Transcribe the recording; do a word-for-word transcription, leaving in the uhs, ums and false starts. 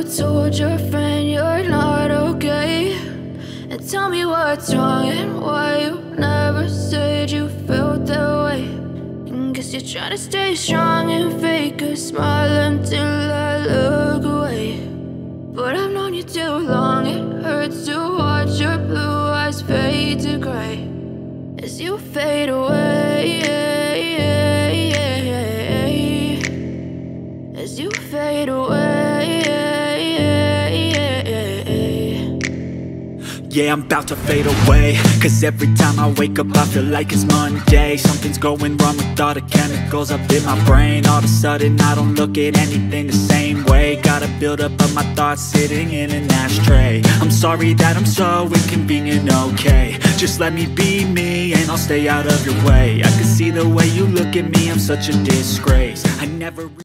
told your friend you're not okay? And tell me what's wrong and why you never said you felt that way. And guess you're trying to stay strong and fake a smile until I look away. But I've known you too long, it hurts to watch your blue eyes fade to gray as you fade away, as you fade away. Yeah, I'm about to fade away, cause every time I wake up I feel like it's Monday. Something's going wrong with all the chemicals up in my brain. All of a sudden I don't look at anything the same way. Gotta build up of my thoughts sitting in an ashtray. I'm sorry that I'm so inconvenient, okay? Just let me be me and I'll stay out of your way. I can see the way you look at me, I'm such a disgrace. I never